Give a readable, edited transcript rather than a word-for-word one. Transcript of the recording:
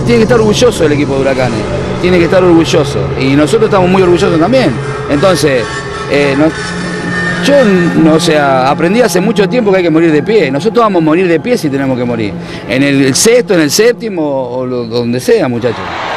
tiene que estar orgulloso el equipo de Huracanes, tiene que estar orgulloso, y nosotros estamos muy orgullosos también. Entonces, o sea, aprendí hace mucho tiempo que hay que morir de pie. Nosotros vamos a morir de pie si tenemos que morir. En el sexto, en el séptimo o donde sea, muchachos.